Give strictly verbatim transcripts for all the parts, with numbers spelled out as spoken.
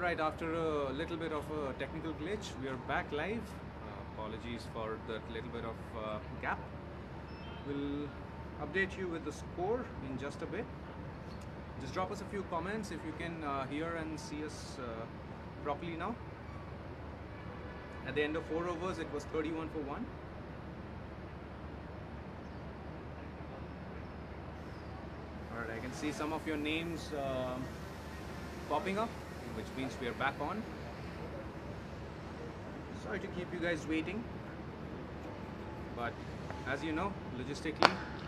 Alright, after a little bit of a technical glitch, we are back live. Uh, apologies for that little bit of uh, gap. We'll update you with the score in just a bit. Just drop us a few comments if you can uh, hear and see us uh, properly now. At the end of four overs, it was thirty-one for one. Alright, I can see some of your names uh, popping up, which means we are back on. Sorry to keep you guys waiting, but as you know, logistically,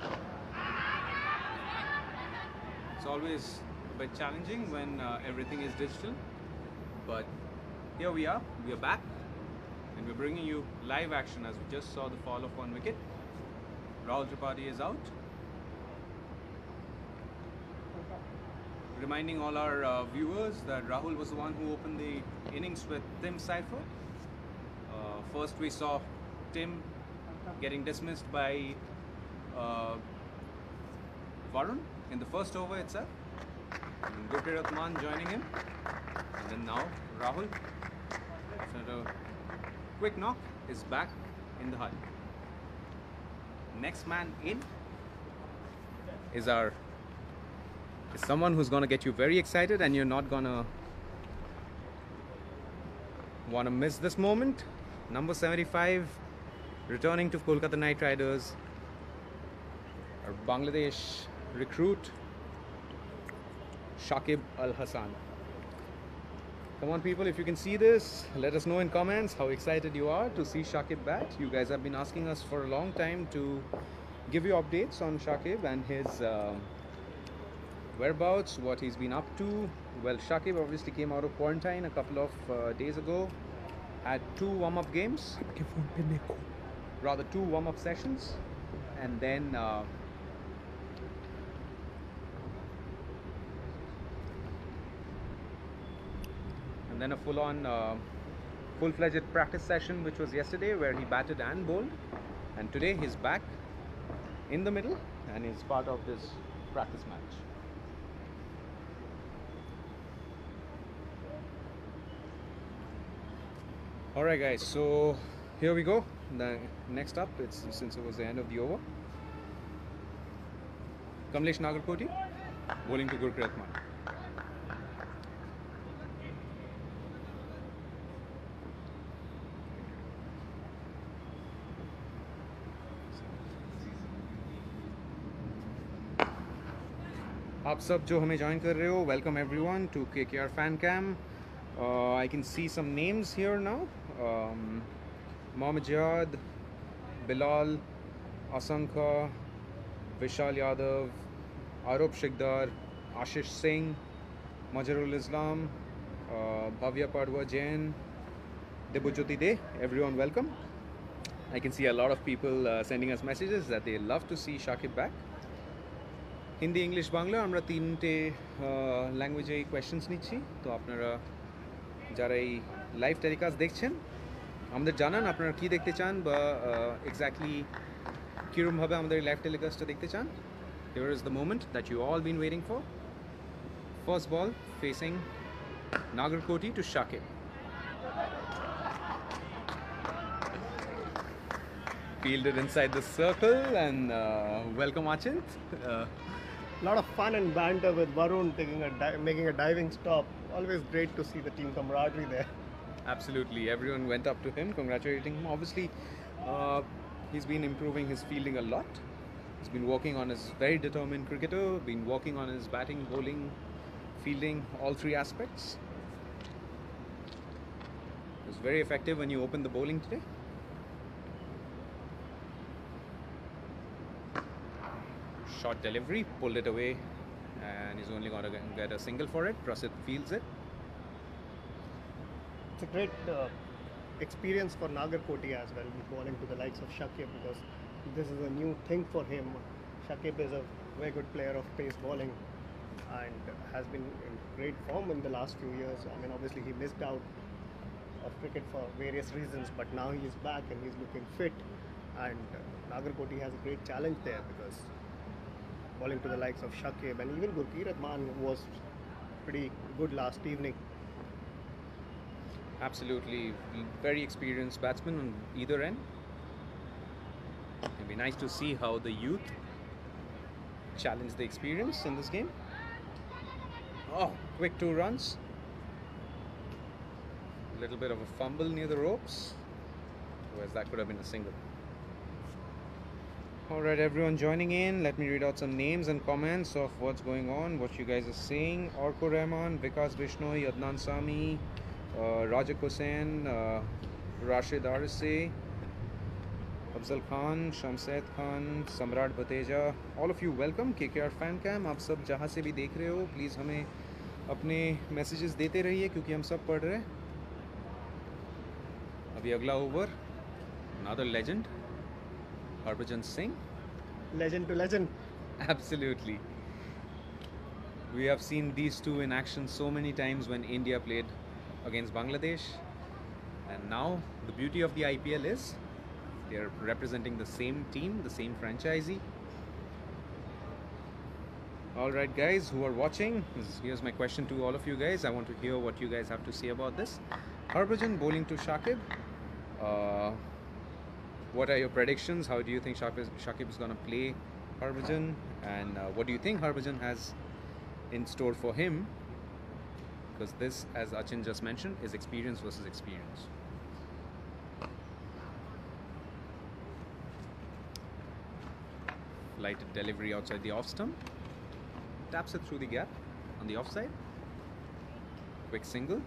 it's always a bit challenging when uh, everything is digital. But here we are, we are back, and we're bringing you live action as we just saw the fall of one wicket. Rahul Tripathi is out. Reminding all our uh, viewers that Rahul was the one who opened the innings with Tim Seifert. Uh, first we saw Tim getting dismissed by uh, Varun in the first over itself. And Gurpreet Rahman joining him. And then now Rahul, after a quick knock, is back in the hunt. Next man in is our is someone who's gonna get you very excited, and you're not gonna wanna miss this moment. Number seventy-five, returning to Kolkata Knight Riders, our Bangladesh recruit, Shakib Al Hasan. Come on people, if you can see this, let us know in comments how excited you are to see Shakib bat. You guys have been asking us for a long time to give you updates on Shakib and his uh, whereabouts, what he's been up to. Well, Shakib obviously came out of quarantine a couple of uh, days ago, had two warm-up games, rather two warm-up sessions, and then uh, and then a full-on uh, full-fledged practice session, which was yesterday, where he batted and bowled, and today he's back in the middle and is part of this practice match. Alright guys, so here we go. The next up, it's since it was the end of the over, Kamlesh Nagarkoti bowling to Gurpreet Rahman. आप सब जो हमें join कर रहे हो, welcome everyone to K K R fan cam. Uh, I can see some names here now. Um, Mohammad Jihad, Bilal, Asankha, Vishal Yadav, Arup Shikdar, Ashish Singh, Majharul Islam, uh, Bhavya Padwa Jain, Debujyoti De. Everyone welcome. I can see a lot of people uh, sending us messages that they love to see Shakib back. Hindi English Bangla আমরা তিনটে ল্যাঙ্গুয়েজে questions নিচ্ছি, তো আপনারা যারা এই live telecast দেখছেন আমাদের জানান আপনারা কি দেখতে চান বা এক্স্যাক্টলি কীরকমভাবে আমাদের এই লাইভ টেলিকাস্টটা দেখতে চান. Here is the moment that you all been waiting for. First ball facing Nagarkoti to Shakib. Fielded inside the circle, and uh, welcome Achint. Uh, A lot of fun and banter with Varun taking a di making a diving stop. Always great to see the team camaraderie there. Absolutely, everyone went up to him, congratulating him. Obviously, uh, he's been improving his fielding a lot. He's been working on his very determined cricketer, been working on his batting, bowling, fielding, all three aspects. It was very effective when you opened the bowling today. Short delivery, pulled it away, and he's only going to get a single for it. Prasid fields it. It's a great uh, experience for Nagarkoti as well, bowling to the likes of Shakib, because this is a new thing for him. Shakib is a very good player of pace bowling and has been in great form in the last few years. I mean, obviously he missed out of cricket for various reasons, but now he's back and he's looking fit, and uh, Nagarkoti has a great challenge there, because bowling to the likes of Shakib and even Gurpreet Rahman was pretty good last evening. Absolutely, very experienced batsman on either end. It'd be nice to see how the youth challenge the experience in this game. Oh, quick two runs. A little bit of a fumble near the ropes, whereas that could have been a single. Alright, everyone joining in, let me read out some names and comments of what's going on, what you guys are saying. Orko Rahman, Vikas Bishnoi, Adnan Sami, uh, Rajak Hussain, uh, Rashid Arise, Afzal Khan, Shamsed Khan, Samrat Bateja, all of you welcome K K R Fan Cam. आप सब जहाँ से भी देख रहे हो please हमें अपने मैसेजेस देते रहिए क्योंकि हम सब पढ़ रहे हैं. अभी अगला over, another legend, Harbhajan Singh. Legend to legend. Absolutely. We have seen these two in action so many times when India played against Bangladesh. And now the beauty of the I P L is they are representing the same team, the same franchisee. Alright guys, who are watching, here's my question to all of you guys. I want to hear what you guys have to say about this. Harbhajan bowling to Shakib. Uh, what are your predictions? How do you think Shakib is, Shakib is going to play Harbhajan? And uh, what do you think Harbhajan has in store for him? Because this, as Achin just mentioned, is experience versus experience. Lighted delivery outside the off stump. Taps it through the gap on the offside. Quick single.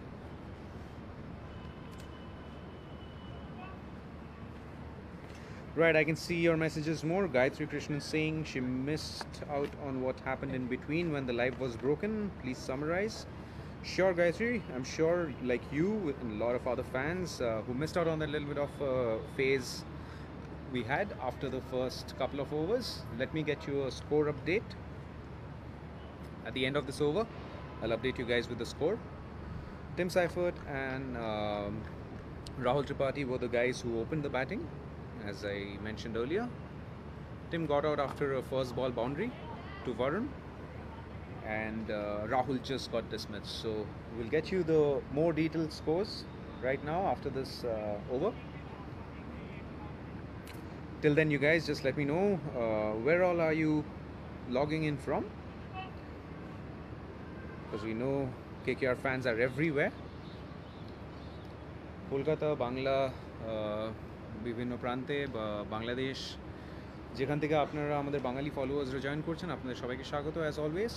Right, I can see your messages more. Gayatri Krishnan saying she missed out on what happened in between when the live was broken. Please summarize. Sure, Gayatri, I'm sure like you and a lot of other fans uh, who missed out on that little bit of uh, phase we had after the first couple of overs. Let me get you a score update. At the end of this over, I'll update you guys with the score. Tim Seifert and um, Rahul Tripathi were the guys who opened the batting. As I mentioned earlier, Tim got out after a first ball boundary to Varun, and uh, Rahul just got dismissed. So we'll get you the more detailed scores right now after this uh, over. Till then, you guys just let me know uh, where all are you logging in from, because we know K K R fans are everywhere. Kolkata, Bangla, uh, বিভিন্ন প্রান্তে বা বাংলাদেশ যেখান থেকে আপনারা আমাদের বাঙালি ফলোয়ার্সরা join করছেন আপনাদের সবাইকে স্বাগত as always.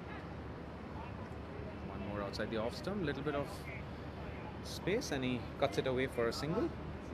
One more outside the off stump, little bit of space and he cuts it away for a single.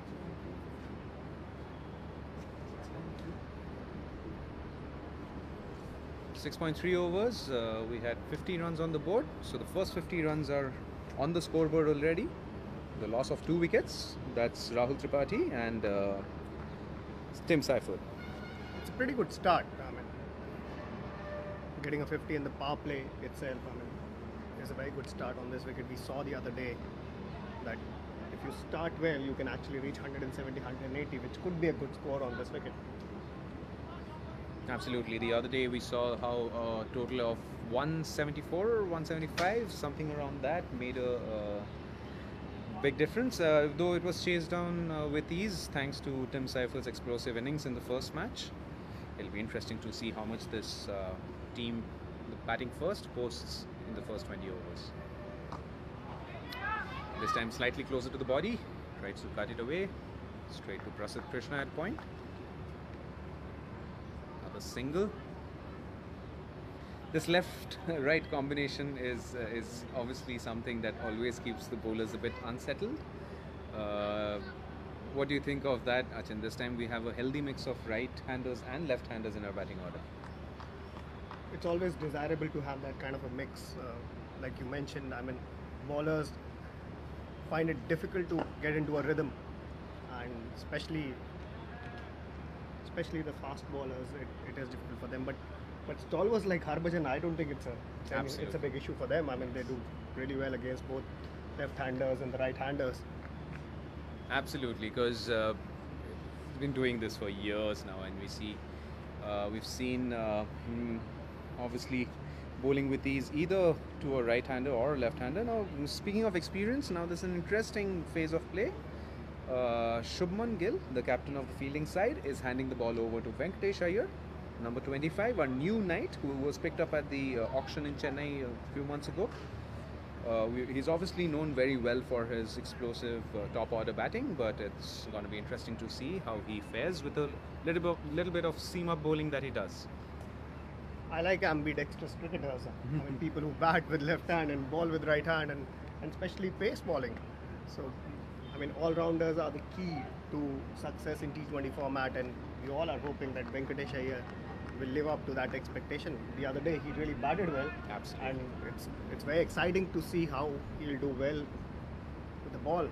six point three overs, uh, we had fifty runs on the board, so the first fifty runs are on the scoreboard already. The loss of two wickets, that's Rahul Tripathi and uh, Tim Seifert. It's a pretty good start. I mean, getting a fifty in the power play itself, I mean, is a very good start on this wicket. We saw the other day that if you start well, you can actually reach one seventy, one eighty, which could be a good score on this wicket. Absolutely. The other day we saw how a total of one seventy-four or one seventy-five, something around that, made a uh, big difference. Uh, though it was chased down uh, with ease thanks to Tim Seifert's explosive innings in the first match. It'll be interesting to see how much this uh, team batting first posts in the first twenty overs. This time slightly closer to the body, tries to cut it away, straight to Prasidh Krishna at point. Another single. This left-right combination is uh, is obviously something that always keeps the bowlers a bit unsettled. Uh, what do you think of that, Achin? This time we have a healthy mix of right-handers and left-handers in our batting order. It's always desirable to have that kind of a mix. Uh, like you mentioned, I mean, bowlers find it difficult to get into a rhythm, and especially especially the fast bowlers, it, it is difficult for them. But But stalwarts like Harbhajan, I don't think it's a I mean, it's a big issue for them. I mean, they do really well against both left-handers and the right-handers. Absolutely, because uh, we've been doing this for years now, and we see uh, we've seen uh, mm, obviously bowling with ease either to a right-hander or a left-hander. Now, speaking of experience, now there's an interesting phase of play. Uh, Shubman Gill, the captain of the fielding side, is handing the ball over to Venkatesh Iyer, number twenty-five, a new knight who was picked up at the uh, auction in Chennai a few months ago. Uh, we, he's obviously known very well for his explosive uh, top order batting, but it's going to be interesting to see how he fares with a little bit, little bit of seam up bowling that he does. I like ambidextrous cricketers. I mean, people who bat with left hand and ball with right hand, and, and especially pace bowling. So, I mean, all-rounders are the key to success in T twenty format, and we all are hoping that Venkatesh Iyer will live up to that expectation. The other day, he really batted well. Absolutely. And it's, it's very exciting to see how he'll do well with the ball.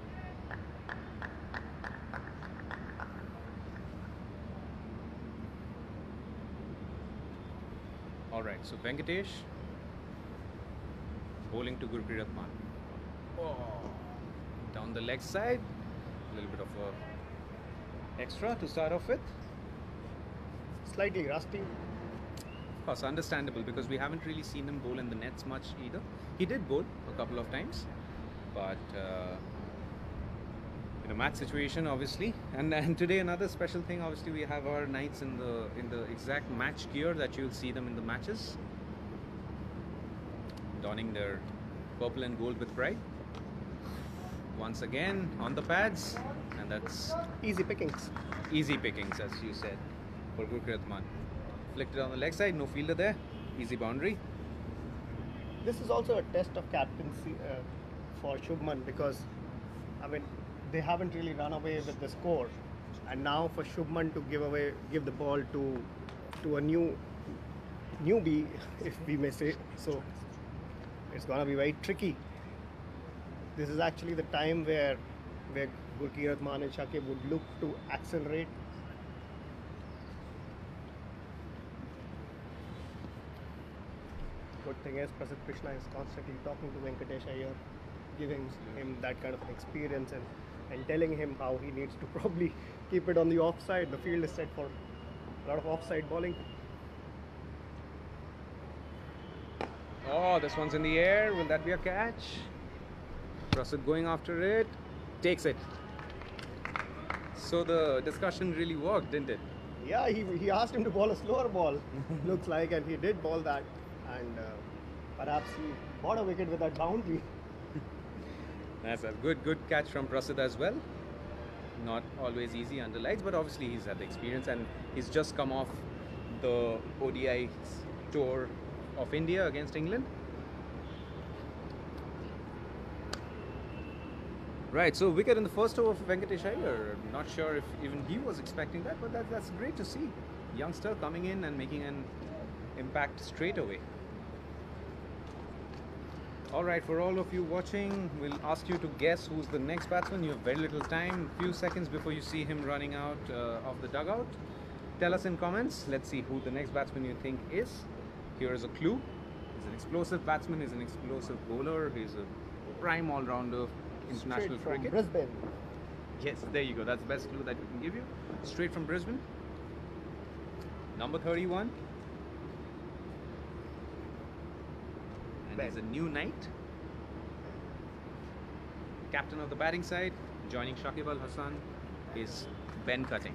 Alright, so Venkatesh bowling to Gurpreet Ratman. Oh, down the leg side, a little bit of a extra to start off with. Slightly rusty. Of course, understandable because we haven't really seen him bowl in the nets much either. He did bowl a couple of times, but uh, in a match situation, obviously. And and today another special thing. Obviously, we have our knights in the in the exact match gear that you'll see them in the matches, donning their purple and gold with pride. Once again on the pads, and that's Easy pickings. easy pickings, as you said, for Gurpreet Ratman. Flicked it on the leg side, no fielder there, easy boundary. This is also a test of captaincy uh, for Shubman because, I mean, they haven't really run away with the score, and now for Shubman to give away, give the ball to to a new newbie, if we may say so, it's gonna be very tricky. This is actually the time where where Gurpreet Ratman and Shakib would look to accelerate. Good thing is Prasidh Krishna is constantly talking to Venkatesh Iyer, giving him that kind of experience and, and telling him how he needs to probably keep it on the offside. The field is set for a lot of offside bowling. Oh, this one's in the air. Will that be a catch? Prasidh going after it, takes it. So the discussion really worked, didn't it? Yeah, he, he asked him to bowl a slower ball, looks like, and he did bowl that. And uh, perhaps he bought a wicket with that boundary. That's a good, good catch from Prasidh as well. Not always easy under lights, but obviously he's had the experience and he's just come off the O D I tour of India against England. Right, so wicket in the first over for Venkatesh Iyer. Not sure if even he was expecting that, but that, that's great to see. Youngster coming in and making an impact straight away. Alright, for all of you watching, we'll ask you to guess who's the next batsman. You have very little time, few seconds before you see him running out uh, of the dugout. Tell us in comments. Let's see who the next batsman you think is. Here is a clue. He's an explosive batsman, he's an explosive bowler, he's a prime all-rounder international Straight from cricket. Brisbane. Yes, there you go. That's the best clue that we can give you. Straight from Brisbane. Number thirty-one. And he's a new knight. Captain of the batting side. Joining Shakib Al Hasan is Ben Cutting.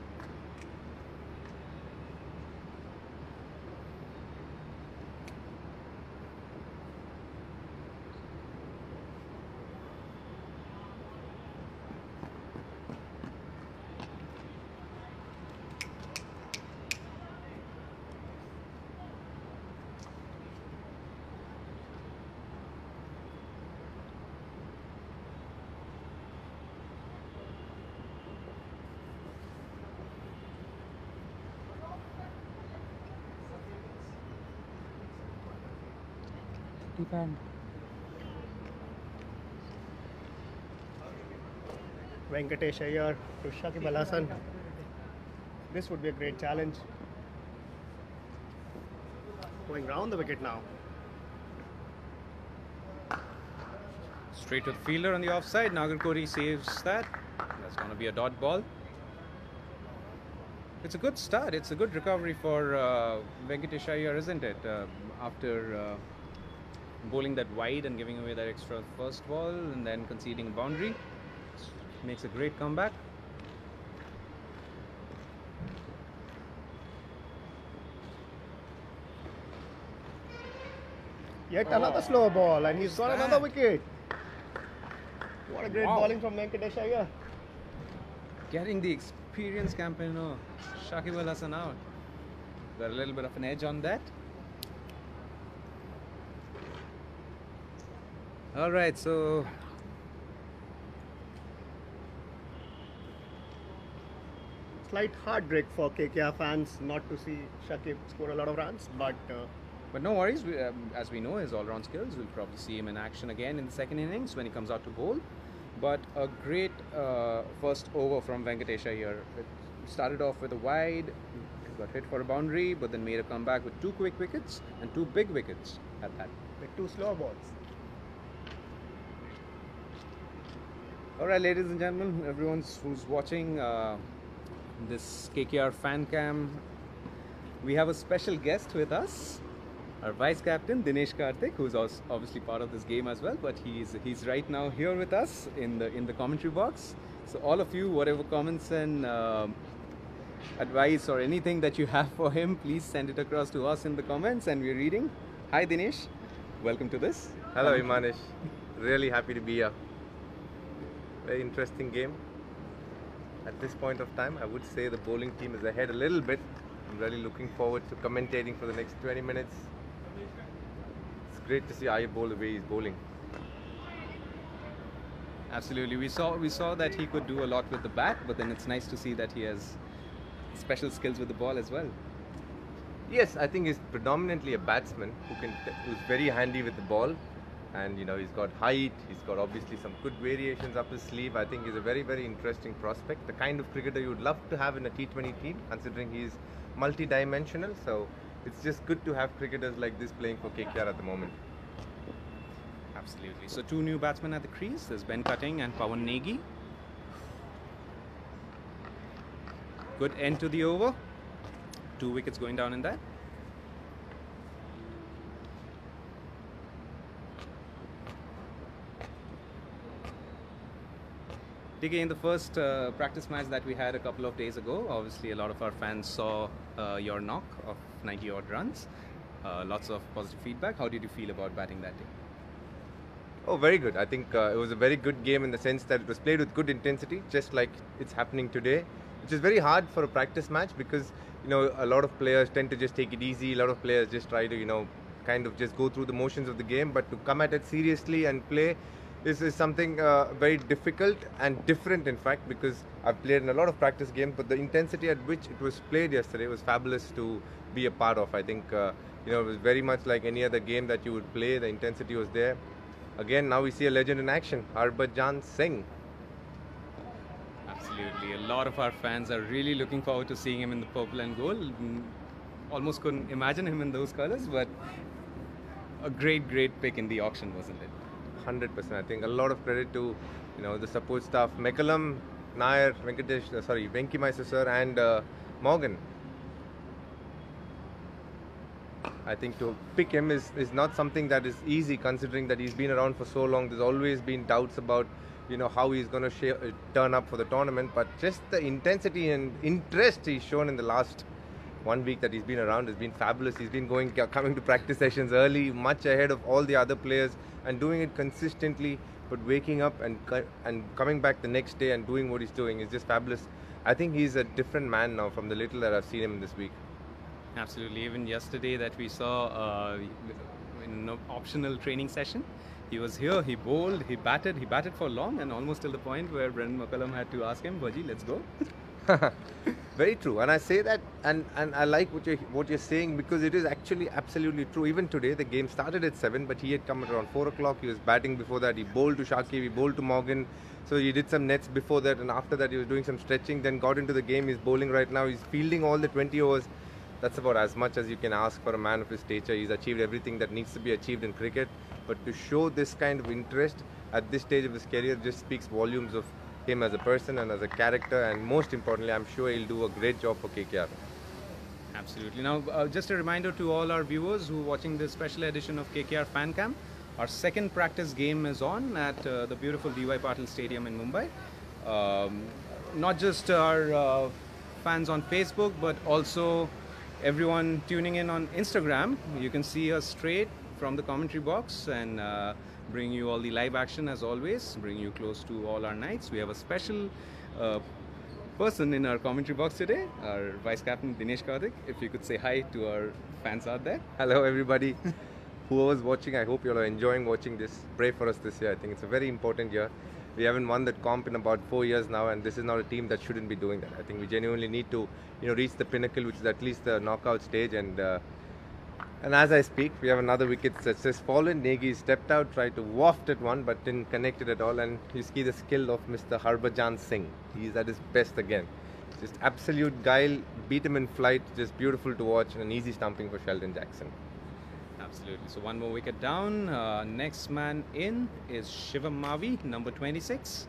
Depend. Venkatesh Iyer to Shakib Al Hasan. This would be a great challenge. Going round the wicket now. Straight to the fielder on the offside. Nagarkoti saves that. That's going to be a dot ball. It's a good start. It's a good recovery for uh, Venkatesh Iyer, isn't it? Uh, after uh, bowling that wide and giving away that extra first ball and then conceding a boundary. Makes a great comeback. Yet Oh. another slow ball, and he's got Who's another that? wicket. What a great Wow. bowling from Venkatesh Iyer. Getting the experienced campaigner Shakib Al Hasan out. Got a little bit of an edge on that. All right, so Slight heartbreak for K K R fans not to see Shakib score a lot of runs, but uh, but no worries. We, um, as we know his all-round skills, we'll probably see him in action again in the second innings when he comes out to bowl. But a great uh, first over from Venkatesh here. It started off with a wide, got hit for a boundary, but then made a comeback with two quick wickets and two big wickets at that. with two slow balls. All right, ladies and gentlemen, everyone who's watching uh, this K K R fan cam, we have a special guest with us, our vice captain Dinesh Karthik, who's als- obviously part of this game as well. But he's he's right now here with us in the in the commentary box. So all of you, whatever comments and um advice or anything that you have for him, please send it across to us in the comments, and we're reading. Hi Dinesh, welcome to this. Hello Imanish, really happy to be here. Very interesting game. At this point of time, I would say the bowling team is ahead a little bit. I'm really looking forward to commentating for the next twenty minutes. It's great to see Iyer bowl the way he's bowling. Absolutely, we saw we saw that he could do a lot with the bat, but then it's nice to see that he has special skills with the ball as well. Yes, I think he's predominantly a batsman who can t- who's very handy with the ball, and you know he's got height. He's got obviously some good variations up his sleeve. I think he's a very very interesting prospect. The kind of cricketer you would love to have in a T twenty team, considering he's multi-dimensional. So it's just good to have cricketers like this playing for K K R at the moment. Absolutely. So two new batsmen at the crease. There's Ben Cutting and Pawan Negi. Good end to the over. Two wickets going down in that. D K, in the first uh, practice match that we had a couple of days ago, obviously a lot of our fans saw uh, your knock of ninety odd runs. Uh, lots of positive feedback. How did you feel about batting that day? Oh, very good. I think uh, it was a very good game in the sense that it was played with good intensity, just like it's happening today, which is very hard for a practice match because, you know, a lot of players tend to just take it easy. A lot of players just try to, you know, kind of just go through the motions of the game. But to come at it seriously and play is, is something uh, very difficult and different, in fact, because I've played in a lot of practice games, but the intensity at which it was played yesterday was fabulous to be a part of. I think, uh, you know, it was very much like any other game that you would play. The intensity was there. Again, now we see a legend in action, Harbhajan Singh. Absolutely. A lot of our fans are really looking forward to seeing him in the purple and gold. Mm, Almost couldn't imagine him in those colors, but a great, great pick in the auction, wasn't it? one hundred percent. I think a lot of credit to, you know, the support staff, Mekalam, Nair, Venkatesh, uh, sorry, Venki Mysore sir and uh, Morgan. I think to pick him is, is not something that is easy, considering that he's been around for so long. There's always been doubts about, you know, how he's going to sh- uh, turn up for the tournament. But just the intensity and interest he's shown in the last one week that he's been around has been fabulous. He's been going coming to practice sessions early, much ahead of all the other players, and doing it consistently. But waking up and co- and coming back the next day and doing what he's doing is just fabulous. I think he's a different man now from the little that I've seen him this week. Absolutely. Even yesterday that we saw uh, in an optional training session, he was here, he bowled, he batted, he batted for long, and almost till the point where Brendan McCullum had to ask him, Bhaji, let's go. Very true, and I say that, and, and I like what you're what you're saying because it is actually absolutely true. Even today, the game started at seven, but he had come at around four o'clock. He was batting before that. He bowled to Shakib, he bowled to Morgan. So he did some nets before that, and after that he was doing some stretching. Then got into the game. He's bowling right now. He's fielding all the twenty overs. That's about as much as you can ask for a man of his stature. He's achieved everything that needs to be achieved in cricket. But to show this kind of interest at this stage of his career just speaks volumes of him as a person and as a character, and most importantly, I'm sure he'll do a great job for K K R. Absolutely. Now, uh, just a reminder to all our viewers who are watching this special edition of K K R Fan Cam. Our second practice game is on at uh, the beautiful D Y Patil Stadium in Mumbai. Um, not just our uh, fans on Facebook, but also everyone tuning in on Instagram. You can see us straight from the commentary box and uh, bring you all the live action as always, bring you close to all our nights. We have a special uh, person in our commentary box today, our Vice Captain Dinesh Karthik. If you could say hi to our fans out there. Hello everybody. Whoever's watching, I hope you all are enjoying watching this. Pray for us this year. I think it's a very important year. We haven't won that comp in about four years now, and this is not a team that shouldn't be doing that. I think we genuinely need to, you know, reach the pinnacle, which is at least the knockout stage. And uh, and as I speak, we have another wicket that's just fallen. Negi stepped out, tried to waft at one, but didn't connect it at all. And you see the skill of Mister Harbhajan Singh. He's at his best again. Just absolute guile. Beat him in flight. Just beautiful to watch, and an easy stumping for Sheldon Jackson. Absolutely. So one more wicket down. Uh, next man in is Shivam Mavi, number twenty-six.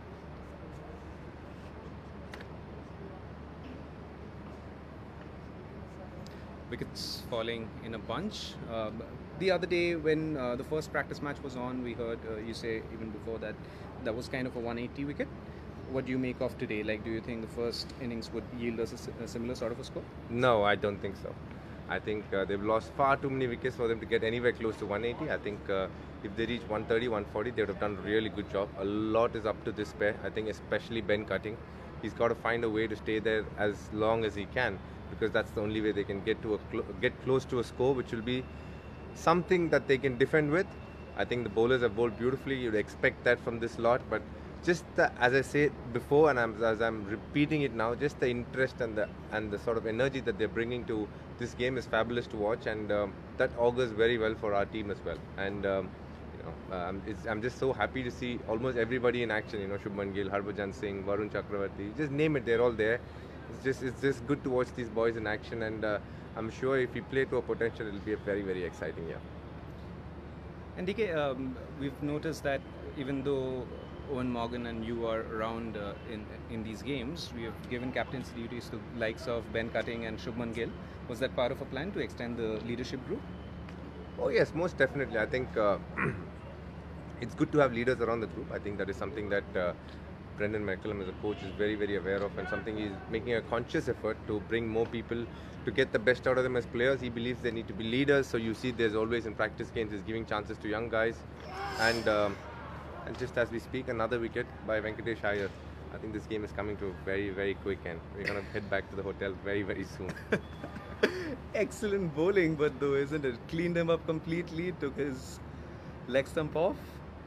Wickets falling in a bunch. Uh, the other day when uh, the first practice match was on, we heard uh, you say even before that that was kind of a one eighty wicket. What do you make of today? Like, do you think the first innings would yield us a, a similar sort of a score? No, I don't think so. I think uh, they've lost far too many wickets for them to get anywhere close to one eighty. I think uh, if they reach one thirty, one forty, they would have done a really good job. A lot is up to this pair. I think especially Ben Cutting. He's got to find a way to stay there as long as he can, because that's the only way they can get to a cl get close to a score, which will be something that they can defend with. I think the bowlers have bowled beautifully. You'd expect that from this lot, but just the, as I said before, and I'm, as I'm repeating it now, just the interest and the and the sort of energy that they're bringing to this game is fabulous to watch, and um, that augurs very well for our team as well. And um, you know, um, it's, I'm just so happy to see almost everybody in action. You know, Shubman Gill, Harbhajan Singh, Varun Chakravarti, just name it, they're all there. It's just it's just good to watch these boys in action, and uh, I'm sure if we play to a potential, it'll be a very very exciting year. And D K, um, we've noticed that even though Owen Morgan and you are around uh, in in these games, we have given captaincy duties to likes of Ben Cutting and Shubman Gill. Was that part of a plan to extend the leadership group? Oh yes, most definitely. I think uh, it's good to have leaders around the group. I think that is something that uh, Brendan McCullum as a coach is very very aware of, and something he's making a conscious effort to bring more people to get the best out of them as players. He believes they need to be leaders. So you see, there's always in practice games, he's giving chances to young guys, and. Um, And just as we speak, another wicket by Venkatesh Iyer. I think this game is coming to a very, very quick end. We're going to head back to the hotel very, very soon. Excellent bowling, but though, isn't it? Cleaned him up completely, took his leg stump off.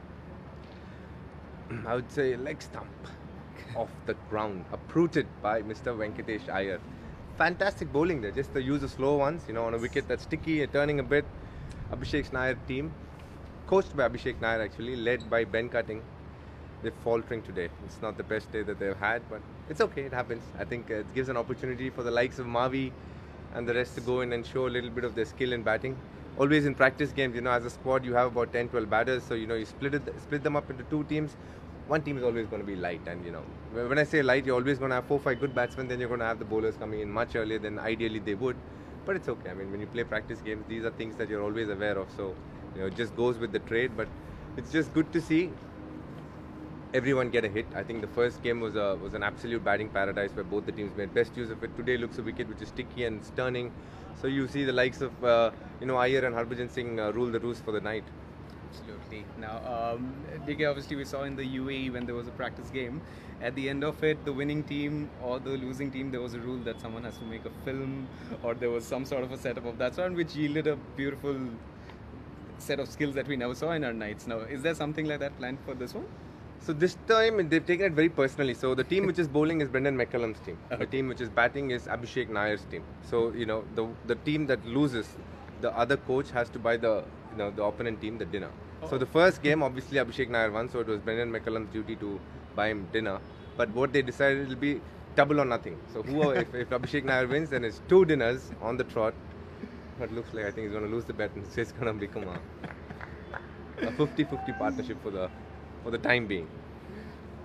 I would say leg stump off the ground, uprooted by Mister Venkatesh Iyer. Fantastic bowling there, just the use of slow ones, you know, on a wicket that's sticky, turning a bit. Abhishek Nair team, coached by Abhishek Nair actually, led by Ben Cutting. They're faltering today. It's not the best day that they've had, but it's okay, it happens. I think uh, it gives an opportunity for the likes of Mavi and the rest to go in and show a little bit of their skill in batting. Always in practice games, you know, as a squad you have about ten, twelve batters, so you know, you split it, split them up into two teams. One team is always going to be light, and you know, when I say light, you're always going to have four, five good batsmen, then you're going to have the bowlers coming in much earlier than ideally they would. But it's okay. I mean, when you play practice games, these are things that you're always aware of, so you know, it just goes with the trade. But it's just good to see everyone get a hit. I think the first game was a was an absolute batting paradise where both the teams made best use of it. Today looks a wicket which is sticky and stunning. So you see the likes of uh, you know, Iyer and Harbhajan Singh uh, rule the roost for the night. Absolutely. Now, um, D K, obviously we saw in the U A E when there was a practice game, at the end of it, the winning team or the losing team, there was a rule that someone has to make a film, or there was some sort of a setup of that sort, which yielded a beautiful set of skills that we never saw in our nights. Now, is there something like that planned for this one? So this time they've taken it very personally. So the team which is bowling is Brendan McCullum's team. The team which is batting is Abhishek Nair's team. So you know, the the team that loses, the other coach has to buy the you know the opponent team the dinner. Oh. So the first game, obviously Abhishek Nair won, so it was Brendan McCullum's duty to buy him dinner. But what they decided will be double or nothing. So who if, if Abhishek Nair wins, then it's two dinners on the trot. But looks like I think he's going to lose the bet, and it's just going to become a a fifty fifty partnership for the for the time being.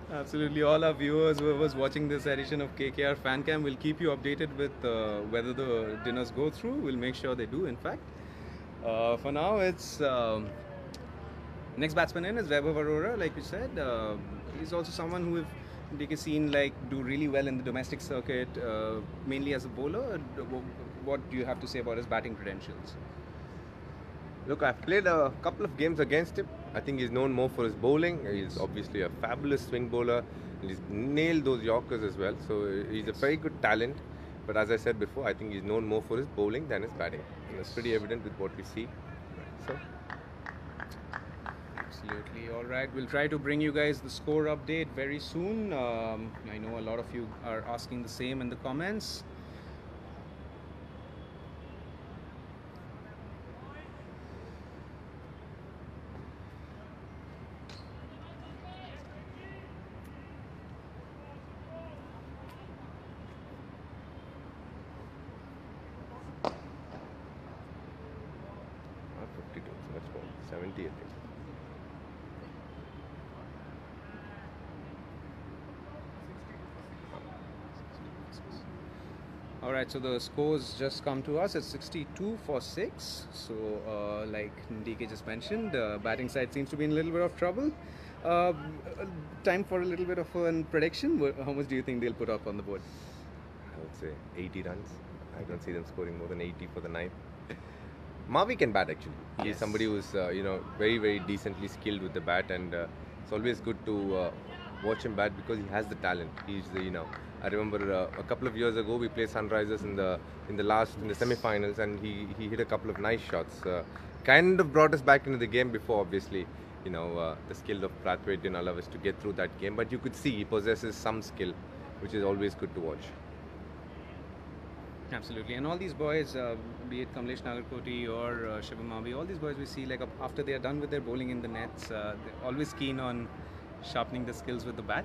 Absolutely, all our viewers, whoever's watching this edition of K K R Fan Cam, will keep you updated with uh, whether the dinners go through. We'll make sure they do, in fact. Uh, for now, it's um, next batsman in is Vaibhav Arora, like you said. Uh, he's also someone who we've they seen like do really well in the domestic circuit, uh, mainly as a bowler. What do you have to say about his batting credentials? Look, I've played a couple of games against him. I think he's known more for his bowling. He's obviously a fabulous swing bowler. He's nailed those Yorkers as well. So he's a very good talent. But as I said before, I think he's known more for his bowling than his batting. And it's pretty evident with what we see. So. Absolutely. All right. We'll try to bring you guys the score update very soon. Um, I know a lot of you are asking the same in the comments. fifty-two, so much more. seventy, I think. All right, so the scores just come to us. It's sixty-two for six. So, uh, like D K just mentioned, uh, batting side seems to be in a little bit of trouble. Uh, time for a little bit of a prediction. How much do you think they'll put up on the board? I would say eighty runs. I don't see them scoring more than eighty for the ninth. Mavi can bat actually. He's Yes. somebody who's uh, you know very very decently skilled with the bat, and uh, it's always good to uh, watch him bat because he has the talent. He's the you know I remember uh, a couple of years ago we played Sunrisers in the in the last in the semi-finals, and he he hit a couple of nice shots. Uh, kind of brought us back into the game before, obviously. You know uh, the skill of Brathwaite didn't allow us to get through that game, but you could see he possesses some skill, which is always good to watch. Absolutely, and all these boys, uh, be it Kamlesh Nagarkoti or uh, Shivam Mavi, all these boys we see like after they are done with their bowling in the nets, uh, they're always keen on sharpening the skills with the bat.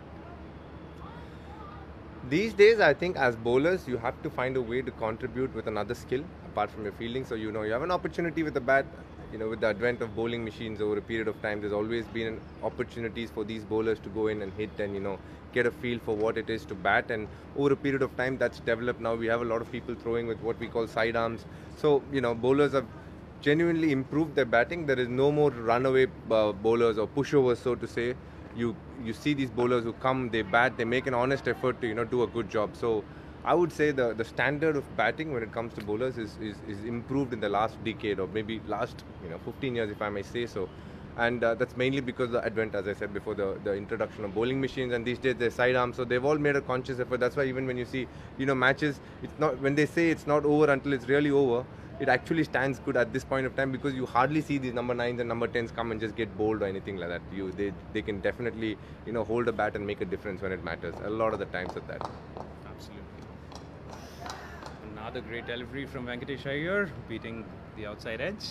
These days, I think as bowlers, you have to find a way to contribute with another skill apart from your fielding. So you know you have an opportunity with the bat. You know, with the advent of bowling machines over a period of time, there's always been opportunities for these bowlers to go in and hit and you know get a feel for what it is to bat. And over a period of time, that's developed. Now we have a lot of people throwing with what we call sidearms. So you know, bowlers have genuinely improved their batting. There is no more runaway uh, bowlers or pushovers, so to say. You you see these bowlers who come, they bat, they make an honest effort to you know do a good job. So I would say the, the standard of batting when it comes to bowlers is, is, is improved in the last decade or maybe last you know fifteen years, if I may say so. And uh, that's mainly because the advent, as I said before, the, the introduction of bowling machines, and these days they're sidearms, so they've all made a conscious effort. That's why even when you see you know matches, it's not when they say it's not over until it's really over. It actually stands good at this point of time because you hardly see these number nines and number tens come and just get bowled or anything like that. You they they can definitely you know hold a bat and make a difference when it matters. A lot of the times at that. Absolutely. Another great delivery from Venkatesh Iyer, beating the outside edge.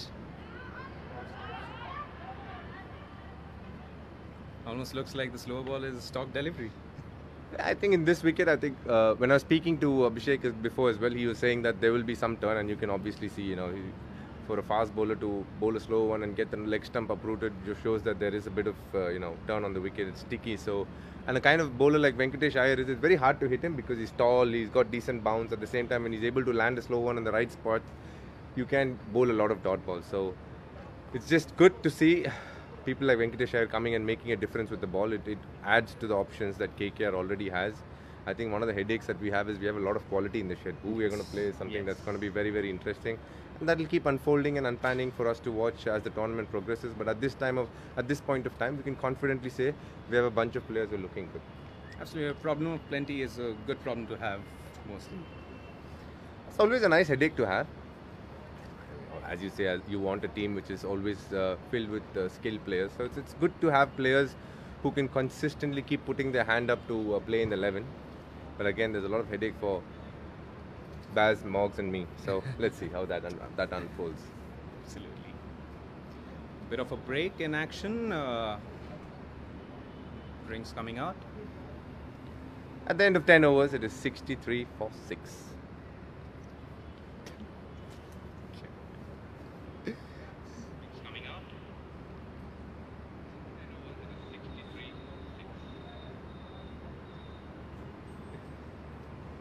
Almost looks like the slower ball is stock delivery. I think in this wicket, I think uh, when I was speaking to Abhishek before as well, he was saying that there will be some turn, and you can obviously see, you know, he, for a fast bowler to bowl a slow one and get the leg stump uprooted just shows that there is a bit of, uh, you know, turn on the wicket. It's sticky. So, and a kind of bowler like Venkatesh Iyer is, it's very hard to hit him because he's tall, he's got decent bounce. At the same time, when he's able to land a slow one in the right spot, you can bowl a lot of dot balls. So, it's just good to see people like Venkatesh Iyer coming and making a difference with the ball. It, it adds to the options that K K R already has. I think one of the headaches that we have is we have a lot of quality in the shed. Who we are going to play is something Yes. that's going to be very, very interesting. And that will keep unfolding and unpanning for us to watch as the tournament progresses. But at this time of, at this point of time, we can confidently say we have a bunch of players who are looking good. Absolutely, a problem of plenty is a good problem to have, mostly. It's always a nice headache to have. As you say, as you want a team which is always uh, filled with uh, skilled players. So it's, it's good to have players who can consistently keep putting their hand up to uh, play in the eleven. But again, there's a lot of headache for Baz, Moggs and me. So let's see how that un that unfolds. Absolutely. Bit of a break in action. Uh, drinks coming out. At the end of ten overs, it is sixty-three for six. Coming out.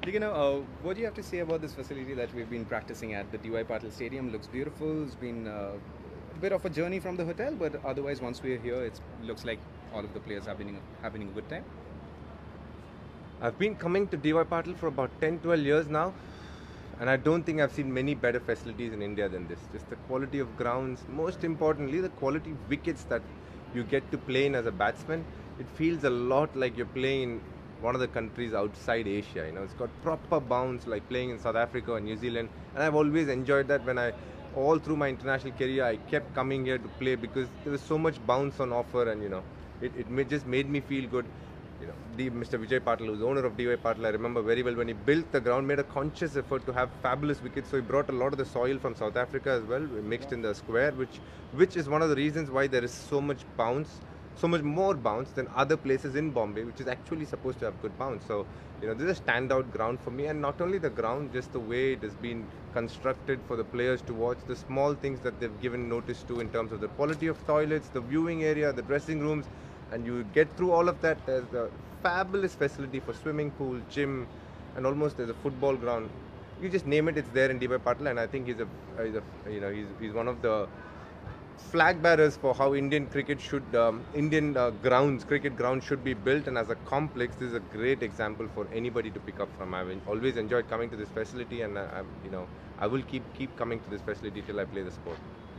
You know, uh, what do you have to say about this facility that we've been practicing at? The D Y Patil Stadium looks beautiful. It's been uh, a bit of a journey from the hotel, but otherwise, once we're here, it looks like all of the players are having, having a good time. I've been coming to D Y Patil for about ten, twelve years now, and I don't think I've seen many better facilities in India than this. Just the quality of grounds, most importantly, the quality of wickets that you get to play in as a batsman. It feels a lot like you're playing in one of the countries outside Asia. You know, it's got proper bounce, like playing in South Africa or New Zealand, and I've always enjoyed that. When I, all through my international career, I kept coming here to play because there was so much bounce on offer, and you know, it, it ma- just made me feel good. You know, the Mister Vijay Patil, who's owner of D Y Patil, I remember very well when he built the ground, made a conscious effort to have fabulous wickets. So he brought a lot of the soil from South Africa as well, mixed in the square, which which is one of the reasons why there is so much bounce, so much more bounce than other places in Bombay, which is actually supposed to have good bounce. So, you know, this is a standout ground for me, and not only the ground, just the way it has been constructed for the players to watch, the small things that they've given notice to in terms of the quality of toilets, the viewing area, the dressing rooms. And you get through all of that. There's a fabulous facility for swimming pool, gym, and almost there's a football ground. You just name it, it's there in D Y Patil, and I think he's a, he's a you know, he's, he's one of the flag bearers for how Indian cricket should, um, Indian uh, grounds, cricket grounds should be built. And as a complex, this is a great example for anybody to pick up from. I've always enjoyed coming to this facility, and I, I'm, you know, I will keep keep coming to this facility till I play the sport.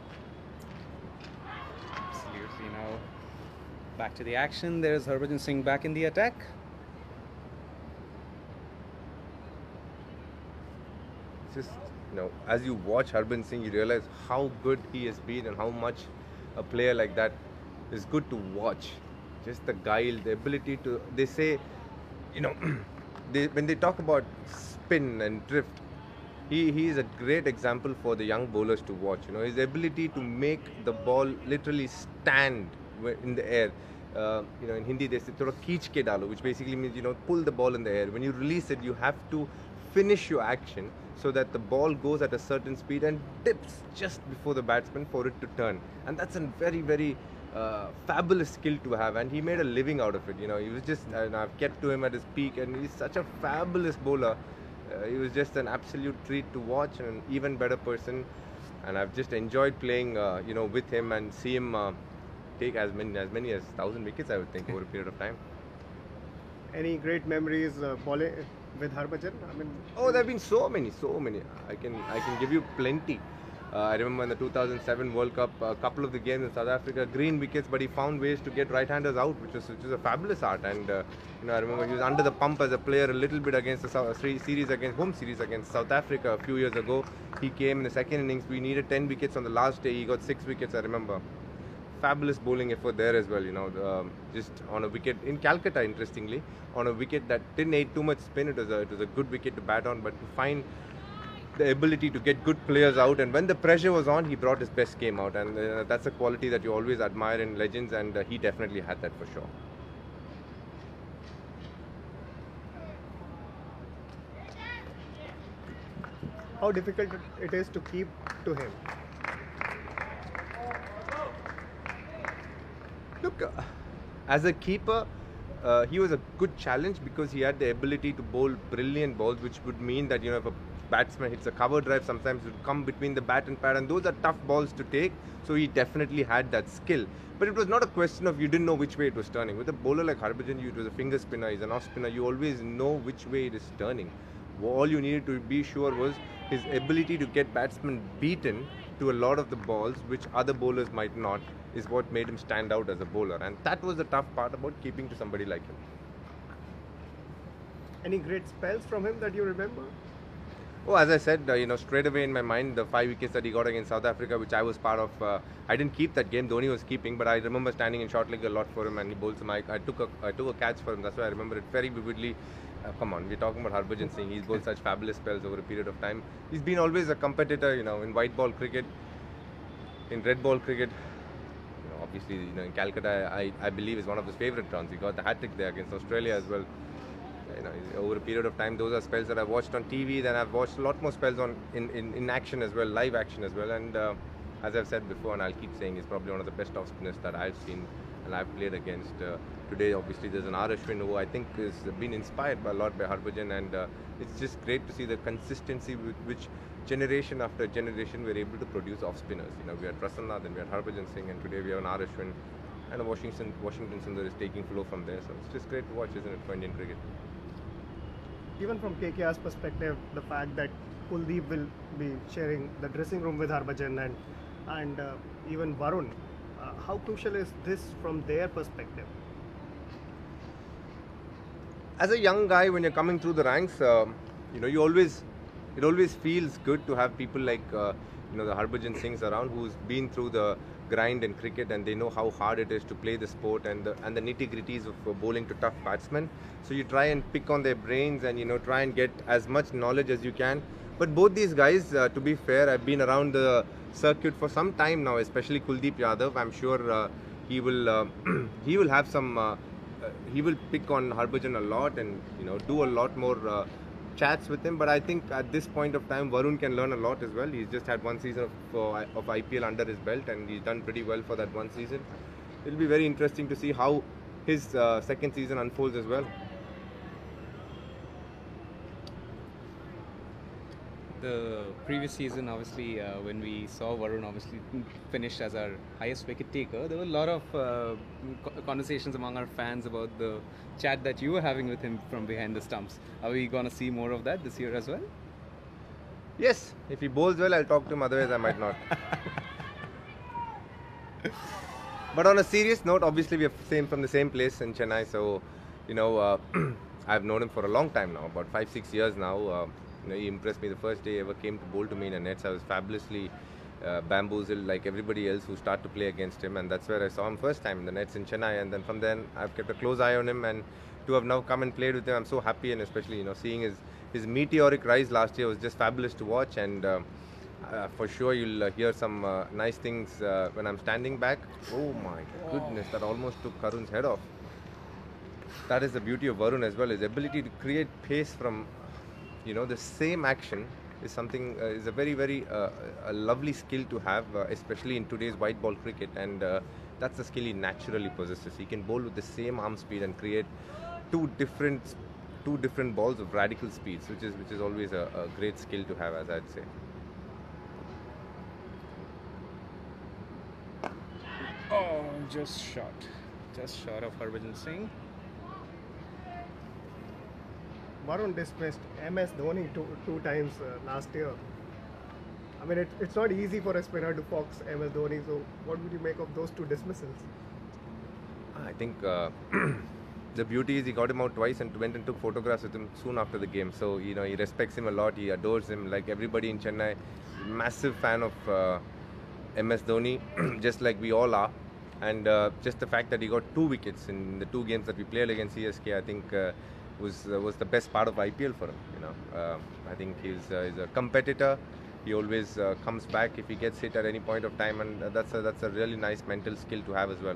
Absolutely. Now, back to the action. There's Harbhajan Singh back in the attack. Just, you know, as you watch Harbhajan Singh, you realize how good he has been and how much a player like that is good to watch. Just the guile, the ability to, they say, you know, they, when they talk about spin and drift, he, he is a great example for the young bowlers to watch. You know, his ability to make the ball literally stand in the air. Uh, you know, in Hindi they say thora keech ke dalo, which basically means, you know, pull the ball in the air. When you release it, you have to finish your action so that the ball goes at a certain speed and dips just before the batsman for it to turn. And that's a very, very uh, fabulous skill to have, and he made a living out of it. You know, he was just, and I've kept to him at his peak, and he's such a fabulous bowler. Uh, he was just an absolute treat to watch, and an even better person. And I've just enjoyed playing, uh, you know, with him and see him uh, take as many as many as thousand wickets, I would think, over a period of time. Any great memories uh, bowling with Harbhajan? I mean, oh, there have been so many, so many. I can I can give you plenty. Uh, I remember in the two thousand seven World Cup, a couple of the games in South Africa, green wickets, but he found ways to get right-handers out, which was which was a fabulous art. And uh, you know, I remember he was under the pump as a player a little bit against the South, series against home series against South Africa a few years ago. He came in the second innings. We needed ten wickets on the last day. He got six wickets. I remember. Fabulous bowling effort there as well. You know, um, just on a wicket in Calcutta, interestingly, on a wicket that didn't need too much spin. It was a it was a good wicket to bat on, but to find the ability to get good players out, and when the pressure was on, he brought his best game out, and uh, that's a quality that you always admire in legends, and uh, he definitely had that for sure. how difficult it is to keep to him? Look, uh, as a keeper, uh, he was a good challenge because he had the ability to bowl brilliant balls, which would mean that, you know, if a batsman hits a cover drive, sometimes it would come between the bat and pad, and those are tough balls to take. So he definitely had that skill. But it was not a question of you didn't know which way it was turning. With a bowler like Harbhajan, you, it was a finger spinner, he's an off spinner, you always know which way it is turning. All you needed to be sure was his ability to get batsmen beaten to a lot of the balls, which other bowlers might not, is what made him stand out as a bowler. And that was the tough part about keeping to somebody like him. Any great spells from him that you remember? Oh, as I said, uh, you know, straight away in my mind, the five wickets that he got against South Africa, which I was part of. Uh, I didn't keep that game. Dhoni was keeping, but I remember standing in short leg a lot for him, and he bowled some. I, I took a I took a catch for him. That's why I remember it very vividly. Uh, come on, we're talking about Harbhajan Singh. He's bowled such fabulous spells over a period of time. He's been always a competitor, you know, in white ball cricket, in red ball cricket. You know, obviously, you know, in Calcutta, I I believe is one of his favourite runs. He got the hat trick there against Australia as well. You know, over a period of time, those are spells that I've watched on T V. Then I've watched a lot more spells on in, in, in action as well, live action as well. And uh, as I've said before, and I'll keep saying, he's probably one of the best off spinners that I've seen and I've played against. Uh, today, obviously, there's an R. Ashwin who I think has been inspired by a lot by Harbhajan, and uh, it's just great to see the consistency with which generation after generation we're able to produce off spinners. You know, we had Prasanna, then we had Harbhajan Singh, and today we have an R. Ashwin, and a Washington Washington Sundar is taking flow from there. So it's just great to watch, isn't it, for Indian cricket? Even from K K R's perspective, the fact that Kuldeep will be sharing the dressing room with Harbhajan and and uh, even Varun, uh, how crucial is this from their perspective? As a young guy, when you're coming through the ranks, uh, you know, you always, it always feels good to have people like, uh, you know, the Harbhajan Singhs around, who's been through the grind in cricket, and they know how hard it is to play the sport and the, and the nitty-gritties of uh, bowling to tough batsmen. So you try and pick on their brains and, you know, try and get as much knowledge as you can. But both these guys, uh, to be fair, have been around the circuit for some time now, especially Kuldeep Yadav. I'm sure uh, he will uh, he will have some, uh, uh, he will pick on Harbhajan a lot and, you know, do a lot more uh, chats with him. But I think at this point of time, Varun can learn a lot as well. He's just had one season of, uh, of I P L under his belt, and he's done pretty well for that one season. It'll be very interesting to see how his uh, second season unfolds as well. The previous season, obviously, uh, when we saw Varun obviously finished as our highest wicket taker, there were a lot of uh, co- conversations among our fans about the chat that you were having with him from behind the stumps. Are we going to see more of that this year as well? Yes, if he bowls well, I'll talk to him, otherwise I might not. But on a serious note, obviously we are same from the same place in Chennai, so, you know, uh, I've known him for a long time now, about five, six years now. Uh, you know, he impressed me the first day he ever came to bowl to me in the nets. I was fabulously uh, bamboozled like everybody else who start to play against him, and that's where I saw him first time in the nets in Chennai, and then from then I've kept a close eye on him, and to have now come and played with him, I'm so happy, and especially, you know, seeing his, his meteoric rise last year was just fabulous to watch, and uh, uh, for sure you'll uh, hear some uh, nice things uh, when I'm standing back. Oh my goodness, that almost took Karun's head off. That is the beauty of Varun as well, his ability to create pace from, you know, the same action is something, uh, is a very, very uh, a lovely skill to have, uh, especially in today's white ball cricket, and uh, that's the skill he naturally possesses. He can bowl with the same arm speed and create two different two different balls of radical speeds, which is which is always a, a great skill to have, as I'd say. Oh, just short. Just short of Harbhajan Singh. Varun dismissed M S Dhoni two, two times uh, last year. I mean, it, it's not easy for a spinner to fox M S Dhoni, so what would you make of those two dismissals? I think uh, the beauty is he got him out twice and went and took photographs with him soon after the game. So, you know, he respects him a lot, he adores him like everybody in Chennai. Massive fan of uh, M S Dhoni, just like we all are. And uh, just the fact that he got two wickets in the two games that we played against C S K, I think uh, was uh, was the best part of I P L for him. You know, uh, I think he's, uh, he's a competitor. He always uh, comes back if he gets hit at any point of time, and uh, that's a, that's a really nice mental skill to have as well.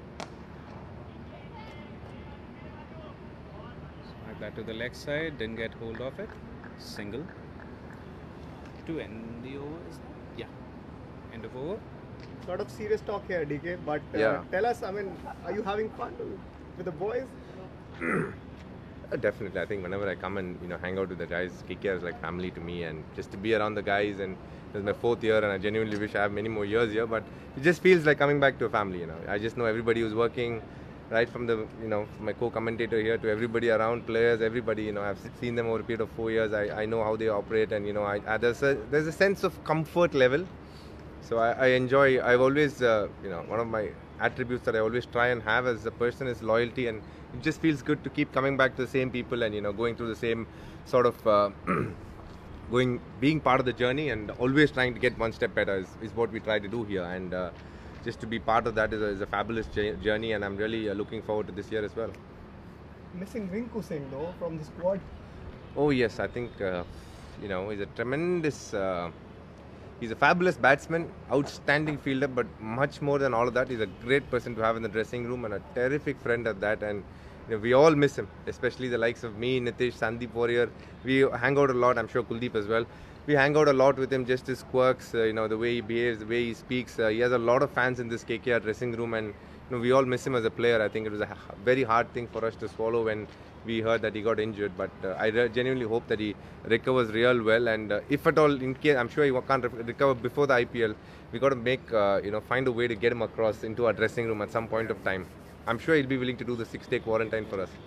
Smack that to the leg side, didn't get hold of it. Single. To end the over. Yeah. End of over. Sort of serious talk here, D K, but uh, Yeah. tell us, I mean, are you having fun with the boys? Uh, definitely, I think whenever I come and, you know, hang out with the guys, K K R is like family to me, and just to be around the guys, and this is my fourth year, and I genuinely wish I have many more years here, but it just feels like coming back to a family. You know, I just know everybody who's working, right from the, you know, my co-commentator here to everybody around, players, everybody. You know, I've seen them over a period of four years. I, I know how they operate, and, you know, I, I there's a there's a sense of comfort level. So I, I enjoy. I've always, uh, you know, one of my attributes that I always try and have as a person is loyalty, and it just feels good to keep coming back to the same people, and, you know, going through the same sort of uh, going, being part of the journey, and always trying to get one step better is, is what we try to do here, and uh, just to be part of that is a, is a fabulous journey, and I'm really uh, looking forward to this year as well. Missing Rinku Singh though from the squad. Oh yes, I think uh, you know, he's a tremendous. Uh, He's a fabulous batsman, outstanding fielder, but much more than all of that, he's a great person to have in the dressing room and a terrific friend at that. And, you know, we all miss him, especially the likes of me, Nitish, Sandeep Warrior. We hang out a lot. I'm sure Kuldeep as well. We hang out a lot with him, just his quirks, uh, you know, the way he behaves, the way he speaks. Uh, he has a lot of fans in this K K R dressing room, and you know, we all miss him as a player. I think it was a h- very hard thing for us to swallow when we heard that he got injured. But uh, I re- genuinely hope that he recovers real well. And uh, if at all, in case, I'm sure he can't re- recover before the I P L. We got to make, uh, you know, find a way to get him across into our dressing room at some point of time. I'm sure he'll be willing to do the six-day quarantine for us.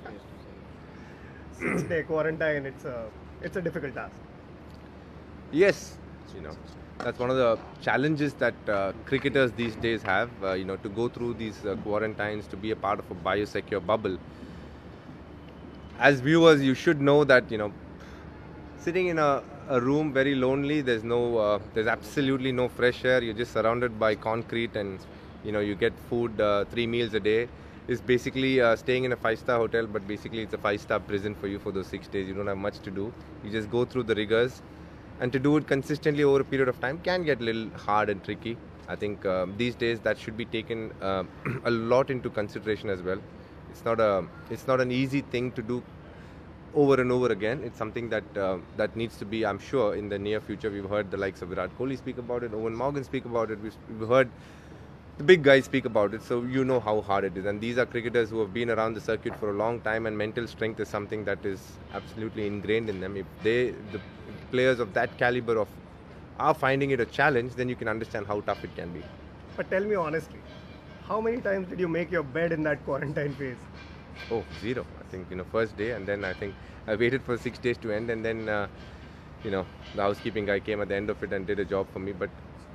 Six-day quarantine. It's a it's a difficult task. Yes, you know, that's one of the challenges that uh, cricketers these days have. Uh, you know, to go through these uh, quarantines, to be a part of a biosecure bubble. As viewers, you should know that, you know, sitting in a, a room very lonely. There's no, uh, there's absolutely no fresh air. You're just surrounded by concrete, and you know, you get food uh, three meals a day. Is basically uh, staying in a five-star hotel, but basically it's a five-star prison for you for those six days. You don't have much to do. You just go through the rigors, and to do it consistently over a period of time can get a little hard and tricky. I think uh, these days that should be taken uh, a lot into consideration as well. It's not a, it's not an easy thing to do over and over again. It's something that uh, that needs to be, I'm sure, in the near future. We've heard the likes of Virat Kohli speak about it, Owen Morgan speak about it. We've, we've heard the big guys speak about it, so you know how hard it is. And these are cricketers who have been around the circuit for a long time, and mental strength is something that is absolutely ingrained in them. If they, the players of that caliber of, are finding it a challenge, then you can understand how tough it can be. But tell me honestly, how many times did you make your bed in that quarantine phase? Oh, zero. I think, you know, first day, and then I think I waited for six days to end, and then, uh, you know, the housekeeping guy came at the end of it and did a job for me. But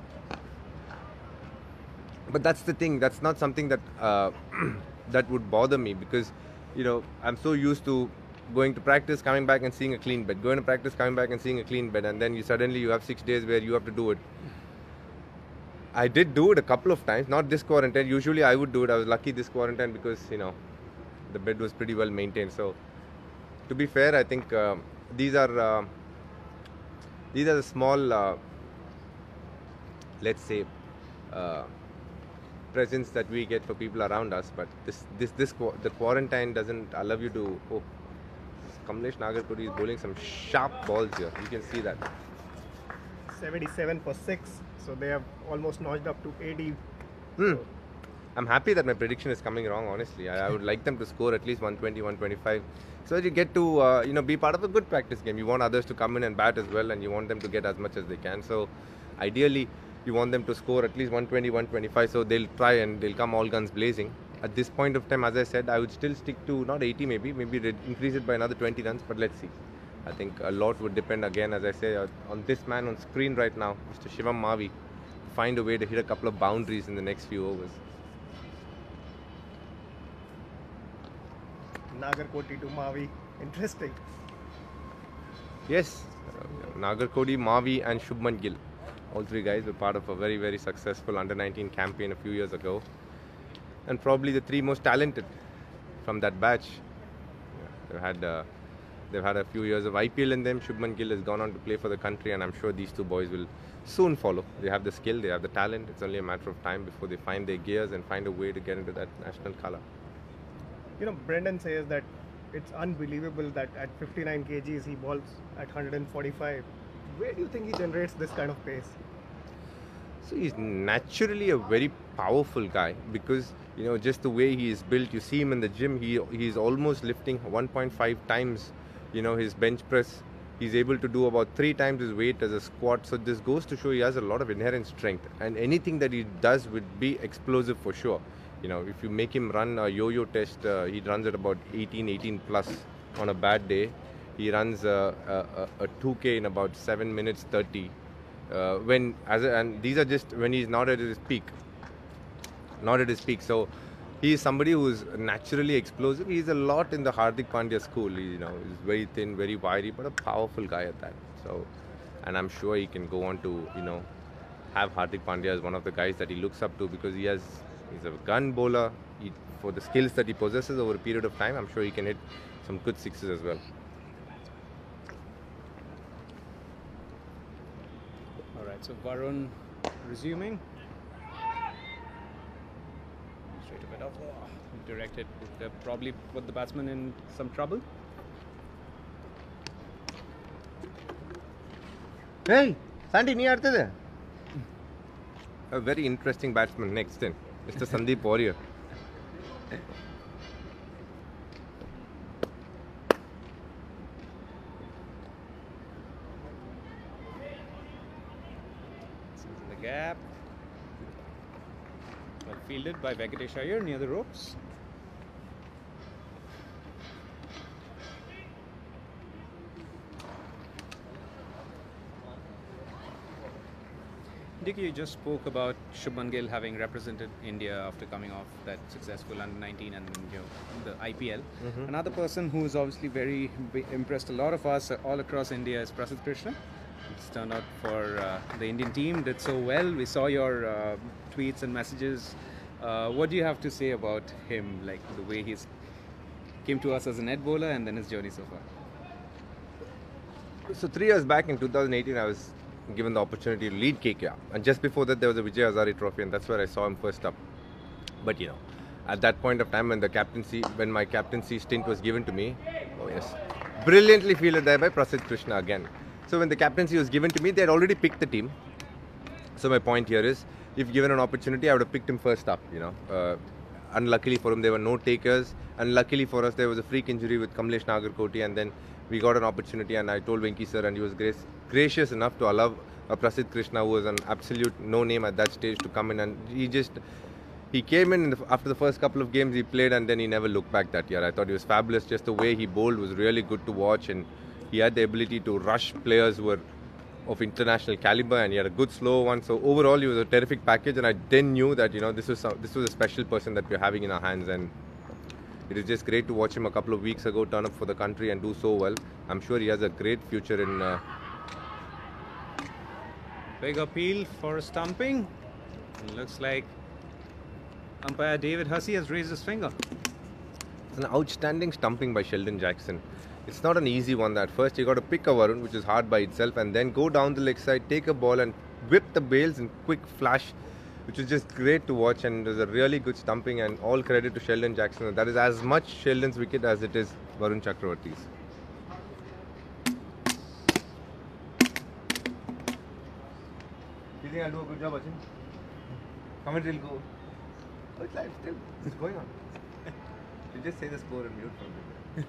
But that's the thing. That's not something that uh, that would bother me, because, you know, I'm so used to going to practice, coming back and seeing a clean bed. Going to practice, coming back and seeing a clean bed, and then you suddenly you have six days where you have to do it. I did do it a couple of times. Not this quarantine. Usually I would do it. I was lucky this quarantine because, you know, the bed was pretty well maintained. So, to be fair, I think uh, these are uh, these are the small, uh, let's say, Uh, presence that we get for people around us. But this this this qu- the quarantine doesn't allow you to. Oh, Kamlesh Nagarkoti is bowling some sharp balls here. You can see that. seventy-seven for six, so they have almost notched up to eighty. Hmm. I'm happy that my prediction is coming wrong. Honestly, I, I would like them to score at least one twenty, one twenty-five, so that you get to uh, you know, be part of a good practice game. You want others to come in and bat as well, and you want them to get as much as they can. So, ideally, you want them to score at least one twenty, one twenty-five, so they'll try and they'll come all guns blazing. At this point of time, as I said, I would still stick to not eighty, maybe, maybe increase it by another twenty runs, but let's see. I think a lot would depend, again, as I say, uh, on this man on screen right now, Mister Shivam Mavi, find a way to hit a couple of boundaries in the next few overs. Nagarkoti to Mavi. Interesting. Yes, uh, Nagarkoti, Mavi and Shubman Gill. All three guys were part of a very, very successful under nineteen campaign a few years ago. And probably the three most talented from that batch. Yeah, they've had uh, they've had a few years of I P L in them. Shubman Gill has gone on to play for the country, and I'm sure these two boys will soon follow. They have the skill, they have the talent. It's only a matter of time before they find their gears and find a way to get into that national colour. You know, Brendan says that it's unbelievable that at fifty-nine kilograms he bowls at one forty-five. Where do you think he generates this kind of pace? So he's naturally a very powerful guy, because, you know, just the way he is built. You see him in the gym, he he's almost lifting one point five times, you know, his bench press. He's able to do about three times his weight as a squat. So this goes to show he has a lot of inherent strength, and anything that he does would be explosive for sure. You know, if you make him run a yo-yo test, uh, he runs at about eighteen, eighteen plus on a bad day. He runs a, a, a two K in about seven minutes thirty. Uh, when as a, and these are just when he's not at his peak. Not at his peak. So he is somebody who is naturally explosive. He's a lot in the Hardik Pandya school. He, you know, he's very thin, very wiry, but a powerful guy at that. So, and I'm sure he can go on to, you know, have Hardik Pandya as one of the guys that he looks up to, because he has he's a gun bowler. He, for the skills that he possesses over a period of time, I'm sure he can hit some good sixes as well. Alright, so Varun resuming. Straight to bed off. Oh, directed. They probably put the batsman in some trouble. Hey, Sandy, nee artade. A very interesting batsman next in. Mister Sandeep Warrior. This is in the gap. Well fielded by Venkatesh Iyer near the ropes. Dick, you just spoke about Shubman Gill having represented India after coming off that successful under nineteen and you know, the I P L. Mm-hmm. Another person who is obviously very b- impressed a lot of us uh, all across India is Prasidh Krishna. It's turned out for uh, the Indian team, did so well. We saw your uh, tweets and messages. Uh, what do you have to say about him, like the way he's came to us as a net bowler and then his journey so far? So three years back in two thousand eighteen, I was given the opportunity to lead K K R, and just before that there was a Vijay Hazare Trophy, and that's where I saw him first up. But you know, at that point of time when the captaincy, when my captaincy stint was given to me, oh yes, brilliantly fielded there by Prasidh Krishna again. So when the captaincy was given to me, they had already picked the team. So my point here is, if given an opportunity, I would have picked him first up. You know, uh, unluckily for him, there were no takers. Unluckily for us, there was a freak injury with Kamlesh Nagarkoti, and then we got an opportunity. And I told Venki sir, and he was grace, gracious enough to allow uh, Prasidh Krishna, who was an absolute no name at that stage, to come in. And he just he came in, in the, after the first couple of games he played, and then he never looked back that year. I thought he was fabulous. Just the way he bowled was really good to watch, and he had the ability to rush players who were of international caliber, and he had a good slow one. So overall, he was a terrific package, and I then knew that you know this was some, this was a special person that we're having in our hands, and it is just great to watch him a couple of weeks ago turn up for the country and do so well. I'm sure he has a great future in. Uh, Big appeal for stumping. It looks like umpire David Hussey has raised his finger. It's an outstanding stumping by Sheldon Jackson. It's not an easy one. That first you got to pick a Varun, which is hard by itself, and then go down the leg side, take a ball and whip the bails in quick flash, which was just great to watch, and it was a really good stumping, and all credit to Sheldon Jackson. That is as much Sheldon's wicket as it is Varun Chakravarti's. Do you think I'll do a good job, Achin? Commentary will go. Oh, it's live still. It's going on. You just say the score and mute from there.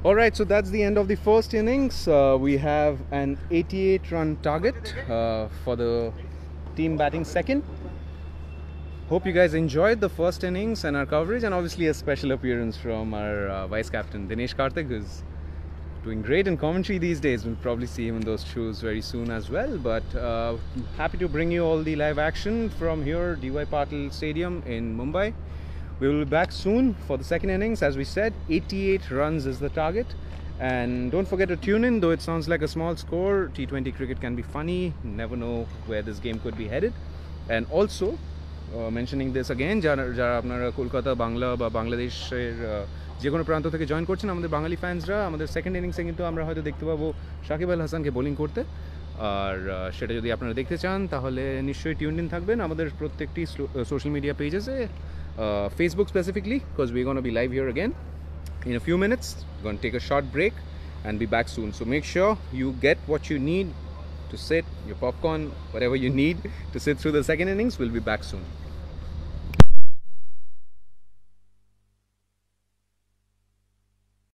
Alright, so that's the end of the first innings. Uh, we have an eighty-eight run target uh, for the team batting second. Hope you guys enjoyed the first innings and our coverage, and obviously a special appearance from our uh, vice captain Dinesh Karthik, who's doing great in commentary these days. We'll probably see him in those shoes very soon as well. But uh, happy to bring you all the live action from here, D Y Patil Stadium in Mumbai. We will be back soon for the second innings. As we said, eighty-eight runs is the target. And don't forget to tune in, though it sounds like a small score. T twenty cricket can be funny. Never know where this game could be headed. And also, uh, mentioning this again, যারা আপনারা কলকাতা বাংলা বা বাংলাদেশের যে কোনো প্রান্ত থেকে join করছেন, আমাদের বাঙালি ফ্যান্সরা আমাদের সেকেন্ড ইনিংসে কিন্তু আমরা হয়তো দেখতে পাবো সাকিব আল হাসানকে বোলিং করতে। আর সেটা যদি আপনারা দেখতে চান তাহলে নিশ্চয়ই টিউন ইন থাকবেন আমাদের প্রত্যেকটি সোশ্যাল মিডিয়া পেজেসে, Facebook specifically, because we're going to be live here again in a few minutes. We're going to take a short break and be back soon. So make sure you get what you need to sit, your popcorn, whatever you need to sit through the second innings. We'll be back soon.